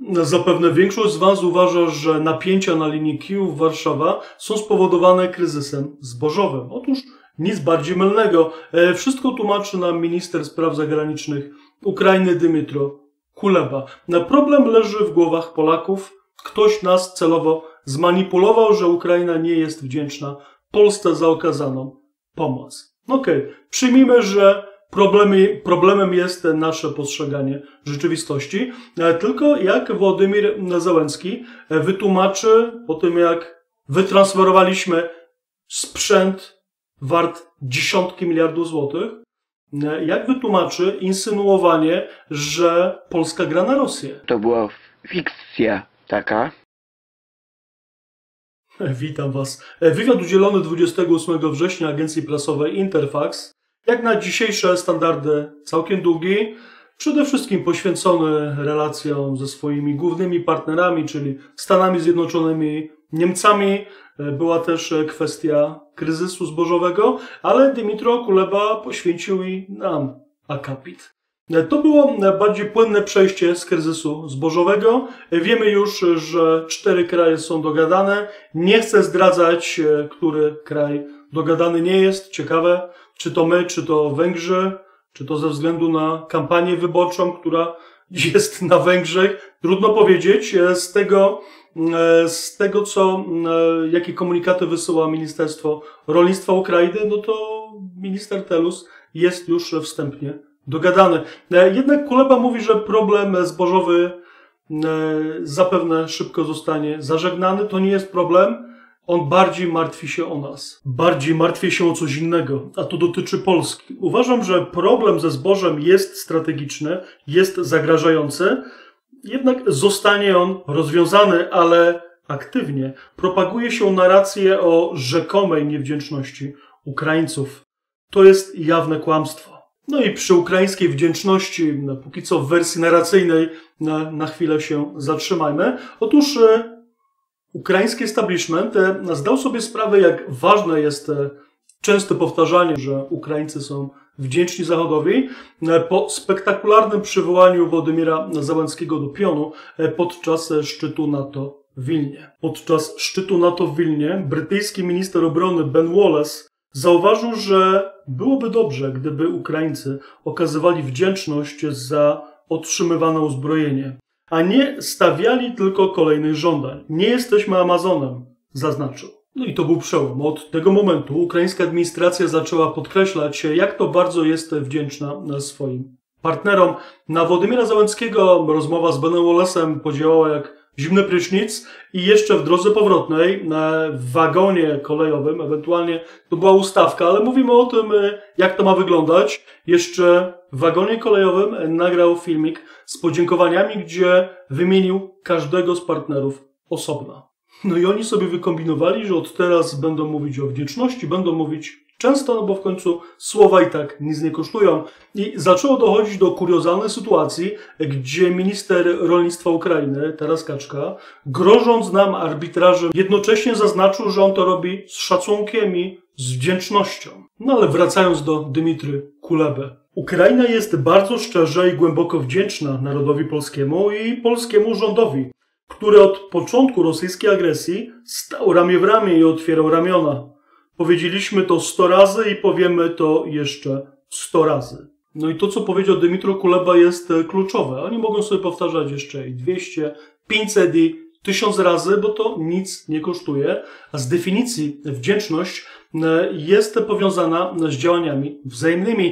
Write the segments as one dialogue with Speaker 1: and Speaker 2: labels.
Speaker 1: Zapewne większość z Was uważa, że napięcia na linii Kijów-Warszawa są spowodowane kryzysem zbożowym. Otóż nic bardziej mylnego. Wszystko tłumaczy nam minister spraw zagranicznych Ukrainy Dmytro Kuleba. Problem leży w głowach Polaków. Ktoś nas celowo zmanipulował, że Ukraina nie jest wdzięczna Polsce za okazaną pomoc. Okej, przyjmijmy, że problemem jest nasze postrzeganie rzeczywistości. Tylko jak Władimir Zełenski wytłumaczy po tym, jak wytransferowaliśmy sprzęt wart dziesiątki miliardów złotych, jak wytłumaczy insynuowanie, że Polska gra na Rosję?
Speaker 2: To była fikcja taka.
Speaker 1: Witam Was. Wywiad udzielony 28 września agencji prasowej Interfax, jak na dzisiejsze standardy całkiem długi, przede wszystkim poświęcony relacjom ze swoimi głównymi partnerami, czyli Stanami Zjednoczonymi, Niemcami. Była też kwestia kryzysu zbożowego, ale Dmytro Kuleba poświęcił i nam akapit. To było bardziej płynne przejście z kryzysu zbożowego. Wiemy już, że 4 kraje są dogadane. Nie chcę zdradzać, który kraj dogadany nie jest. Ciekawe, czy to my, czy to Węgrzy, czy to ze względu na kampanię wyborczą, która jest na Węgrzech. Trudno powiedzieć. Z tego jakie komunikaty wysyła Ministerstwo Rolnictwa Ukrainy, no to minister Telus jest już wstępnie dogadany. Jednak Kuleba mówi, że problem zbożowy zapewne szybko zostanie zażegnany. To nie jest problem. On bardziej martwi się o nas. Bardziej martwi się o coś innego, a to dotyczy Polski. Uważam, że problem ze zbożem jest strategiczny, jest zagrażający, jednak zostanie on rozwiązany, ale aktywnie propaguje się narrację o rzekomej niewdzięczności Ukraińców. To jest jawne kłamstwo. No i przy ukraińskiej wdzięczności, póki co w wersji narracyjnej, na chwilę się zatrzymajmy. Otóż ukraiński establishment zdał sobie sprawę, jak ważne jest częste powtarzanie, że Ukraińcy są wdzięczni Zachodowi, po spektakularnym przywołaniu Władimira Zełenskiego do pionu podczas szczytu NATO w Wilnie. Podczas szczytu NATO w Wilnie brytyjski minister obrony Ben Wallace zauważył, że byłoby dobrze, gdyby Ukraińcy okazywali wdzięczność za otrzymywane uzbrojenie, a nie stawiali tylko kolejnych żądań. Nie jesteśmy Amazonem, zaznaczył. No i to był przełom. Od tego momentu ukraińska administracja zaczęła podkreślać, jak to bardzo jest wdzięczna swoim partnerom. Na Władimira Zełenskiego rozmowa z Benem Wallace'em podziałała jak zimny prysznic i jeszcze w drodze powrotnej w wagonie kolejowym, ewentualnie to była ustawka, ale mówimy o tym, jak to ma wyglądać. Jeszcze w wagonie kolejowym nagrał filmik z podziękowaniami, gdzie wymienił każdego z partnerów osobna. No i oni sobie wykombinowali, że od teraz będą mówić o wdzięczności, będą mówić często, no bo w końcu słowa i tak nic nie kosztują. I zaczęło dochodzić do kuriozalnej sytuacji, gdzie minister rolnictwa Ukrainy, Taras Kaczka, grożąc nam arbitrażem, jednocześnie zaznaczył, że on to robi z szacunkiem i z wdzięcznością. No ale wracając do Dmytry Kuleby. Ukraina jest bardzo szczerze i głęboko wdzięczna narodowi polskiemu i polskiemu rządowi, który od początku rosyjskiej agresji stał ramię w ramię i otwierał ramiona. Powiedzieliśmy to 100 razy i powiemy to jeszcze 100 razy. No i to, co powiedział Dmytro Kuleba, jest kluczowe. Oni mogą sobie powtarzać jeszcze i 200, 500 i 1000 razy, bo to nic nie kosztuje. A z definicji wdzięczność jest powiązana z działaniami wzajemnymi.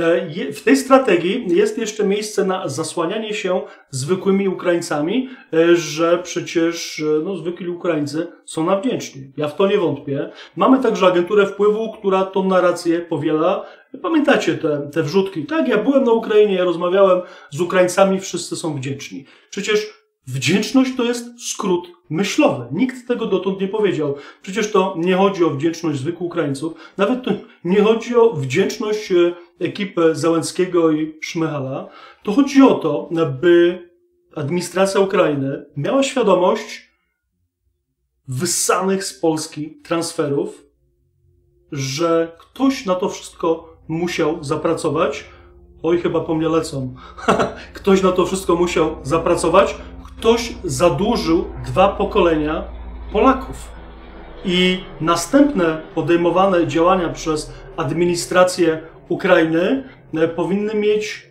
Speaker 1: W tej strategii jest jeszcze miejsce na zasłanianie się zwykłymi Ukraińcami, że przecież zwykli Ukraińcy są nam wdzięczni. Ja w to nie wątpię. Mamy także agenturę wpływu, która tą narrację powiela. Pamiętacie te wrzutki? Tak, ja byłem na Ukrainie, ja rozmawiałem z Ukraińcami, wszyscy są wdzięczni. Przecież wdzięczność to jest skrót myślowy. Nikt tego dotąd nie powiedział. Przecież to nie chodzi o wdzięczność zwykłych Ukraińców. Nawet to nie chodzi o wdzięczność ekipy Zełenskiego i Szmyhala. To chodzi o to, by administracja Ukrainy miała świadomość wyssanych z Polski transferów, że ktoś na to wszystko musiał zapracować. Oj, chyba po mnie lecą. Ktoś na to wszystko musiał zapracować. ktoś zadłużył 2 pokolenia Polaków. I następne podejmowane działania przez administrację Ukrainy powinny mieć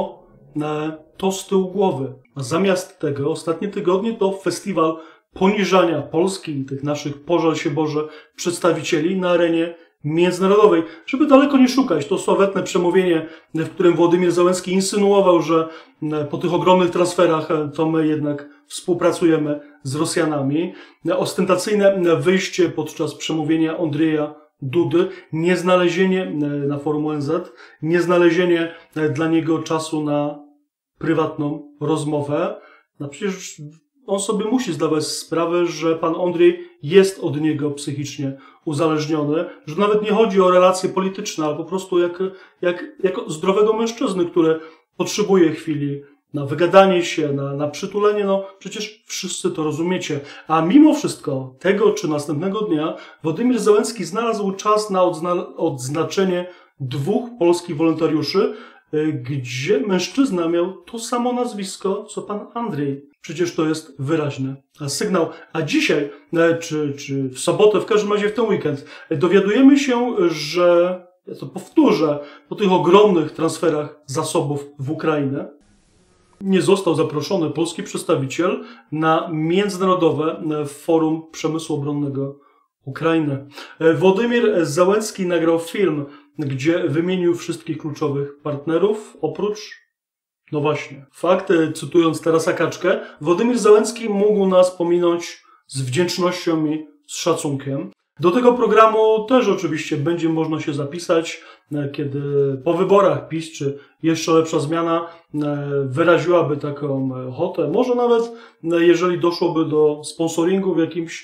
Speaker 1: to z tyłu głowy. Zamiast tego ostatnie tygodnie to festiwal poniżania Polski i tych naszych, pożal się Boże, przedstawicieli na arenie międzynarodowej. Żeby daleko nie szukać, to sławetne przemówienie, w którym Władimir Zełenski insynuował, że po tych ogromnych transferach to my jednak współpracujemy z Rosjanami. Ostentacyjne wyjście podczas przemówienia Andrzeja Dudy, nieznalezienie na forum ONZ, nieznalezienie dla niego czasu na prywatną rozmowę. No przecież on sobie musi zdawać sprawę, że pan Andrzej jest od niego psychicznie uzależniony, że nawet nie chodzi o relacje polityczne, ale po prostu jako zdrowego mężczyzny, który potrzebuje chwili na wygadanie się, na przytulenie, no przecież wszyscy to rozumiecie. A mimo wszystko tego czy następnego dnia Władimir Zełenski znalazł czas na odznaczenie 2 polskich wolontariuszy, gdzie mężczyzna miał to samo nazwisko, co pan Andrzej. Przecież to jest wyraźny sygnał. A dzisiaj, czy w sobotę, w każdym razie w ten weekend, dowiadujemy się, że, ja to powtórzę, po tych ogromnych transferach zasobów w Ukrainę, nie został zaproszony polski przedstawiciel na międzynarodowe forum przemysłu obronnego Ukrainy. Władimir Zełenski nagrał film, gdzie wymienił wszystkich kluczowych partnerów, oprócz, no właśnie, fakt, cytując Tarasa Kaczkę, Władimir Zełenski mógł nas pominąć z wdzięcznością i z szacunkiem. Do tego programu też oczywiście będzie można się zapisać, kiedy po wyborach PiS, czy jeszcze lepsza zmiana, wyraziłaby taką ochotę. Może nawet, jeżeli doszłoby do sponsoringu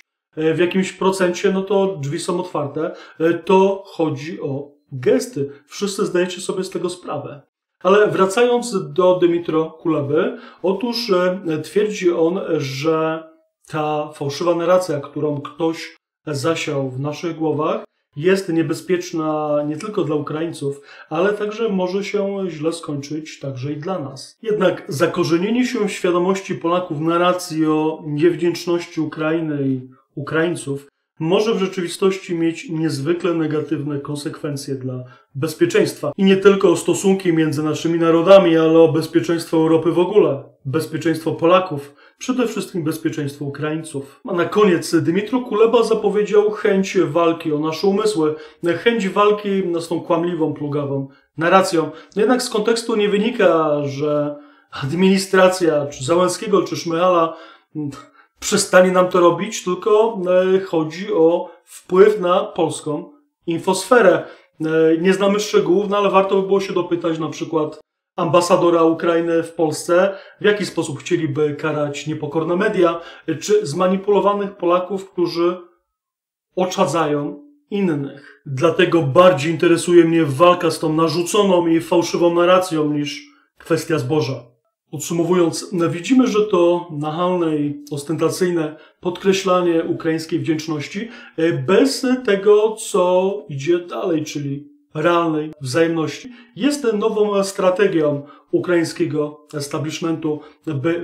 Speaker 1: w jakimś procencie, no to drzwi są otwarte. To chodzi o gesty. Wszyscy zdajecie sobie z tego sprawę. Ale wracając do Dmytro Kuleby, otóż twierdzi on, że ta fałszywa narracja, którą ktoś zasiał w naszych głowach, jest niebezpieczna nie tylko dla Ukraińców, ale także może się źle skończyć także i dla nas. Jednak zakorzenienie się w świadomości Polaków narracji o niewdzięczności Ukrainy i Ukraińców może w rzeczywistości mieć niezwykle negatywne konsekwencje dla bezpieczeństwa. I nie tylko o stosunki między naszymi narodami, ale o bezpieczeństwo Europy w ogóle, bezpieczeństwo Polaków, przede wszystkim bezpieczeństwo Ukraińców. A na koniec Dmytro Kuleba zapowiedział chęć walki o nasze umysły, chęć walki z tą kłamliwą, plugawą narracją. Jednak z kontekstu nie wynika, że administracja czy Zełenskiego, czy Szmyhala przestanie nam to robić, tylko chodzi o wpływ na polską infosferę. Nie znamy szczegółów, no ale warto by było się dopytać na przykład ambasadora Ukrainy w Polsce, w jaki sposób chcieliby karać niepokorne media, czy zmanipulowanych Polaków, którzy oczadzają innych. Dlatego bardziej interesuje mnie walka z tą narzuconą i fałszywą narracją niż kwestia zboża. Podsumowując, widzimy, że to nachalne i ostentacyjne podkreślanie ukraińskiej wdzięczności bez tego, co idzie dalej, czyli realnej wzajemności, jest nową strategią ukraińskiego establishmentu, by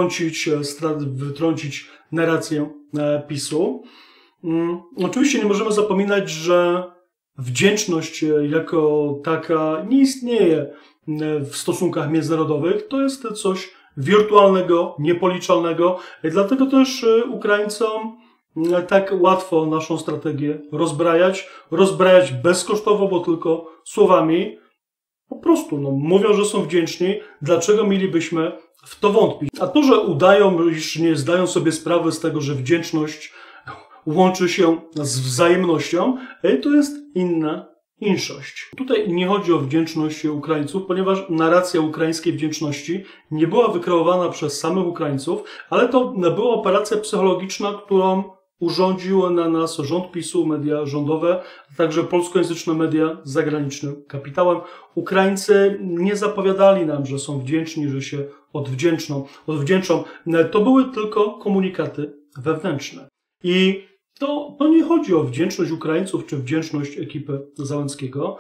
Speaker 1: wytrącić narrację PiS-u. Oczywiście nie możemy zapominać, że wdzięczność jako taka nie istnieje w stosunkach międzynarodowych. To jest coś wirtualnego, niepoliczalnego. Dlatego też Ukraińcom tak łatwo naszą strategię rozbrajać bezkosztowo, bo tylko słowami. Po prostu mówią, że są wdzięczni. Dlaczego mielibyśmy w to wątpić? A to, że udają, iż nie zdają sobie sprawy z tego, że wdzięczność łączy się z wzajemnością, to jest inna inszość. Tutaj nie chodzi o wdzięczność Ukraińców, ponieważ narracja ukraińskiej wdzięczności nie była wykreowana przez samych Ukraińców, ale to była operacja psychologiczna, którą urządził na nas rząd PiS-u, media rządowe, a także polskojęzyczne media z zagranicznym kapitałem. Ukraińcy nie zapowiadali nam, że są wdzięczni, że się odwdzięczą. To były tylko komunikaty wewnętrzne. I to nie chodzi o wdzięczność Ukraińców czy wdzięczność ekipy Zełenskiego.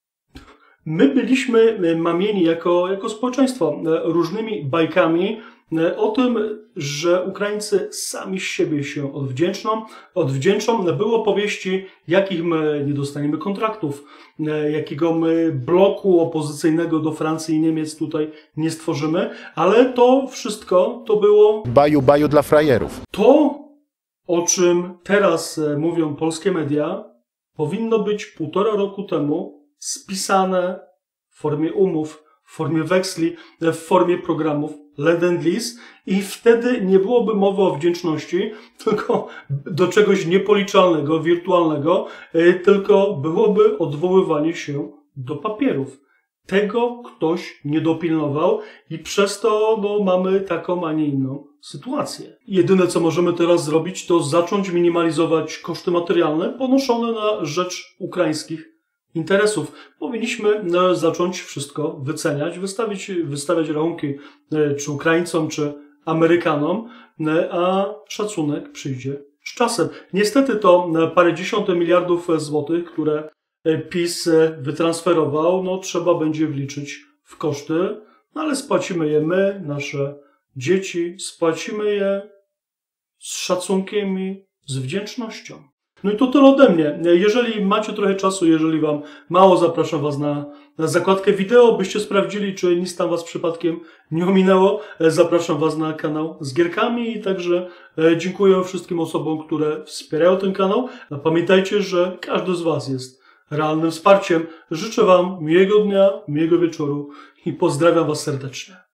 Speaker 1: My byliśmy mamieni jako społeczeństwo różnymi bajkami o tym, że Ukraińcy sami z siebie się odwdzięczą. Były opowieści, jakich my nie dostaniemy kontraktów, jakiego my bloku opozycyjnego do Francji i Niemiec tutaj nie stworzymy, ale to wszystko to było
Speaker 3: Baju dla frajerów.
Speaker 1: to, o czym teraz mówią polskie media, powinno być 1,5 roku temu spisane w formie umów, w formie weksli, w formie programów Lend-Lease i wtedy nie byłoby mowy o wdzięczności, tylko do czegoś niepoliczalnego, wirtualnego, tylko byłoby odwoływanie się do papierów. Tego ktoś nie dopilnował i przez to mamy taką, a nie inną sytuację. Jedyne, co możemy teraz zrobić, to zacząć minimalizować koszty materialne ponoszone na rzecz ukraińskich interesów. Powinniśmy zacząć wszystko wyceniać, wystawiać rachunki czy Ukraińcom, czy Amerykanom, a szacunek przyjdzie z czasem. Niestety to parędziesiąt miliardów złotych, które PiS wytransferował, trzeba będzie wliczyć w koszty, ale spłacimy je my, nasze dzieci, spłacimy je z szacunkiem i z wdzięcznością. No i to tyle ode mnie. Jeżeli macie trochę czasu, jeżeli wam mało, zapraszam was na zakładkę wideo, byście sprawdzili, czy nic tam was przypadkiem nie ominęło. Zapraszam was na kanał z gierkami i także dziękuję wszystkim osobom, które wspierają ten kanał. Pamiętajcie, że każdy z was jest realnym wsparciem. Życzę wam miłego dnia, miłego wieczoru i pozdrawiam was serdecznie.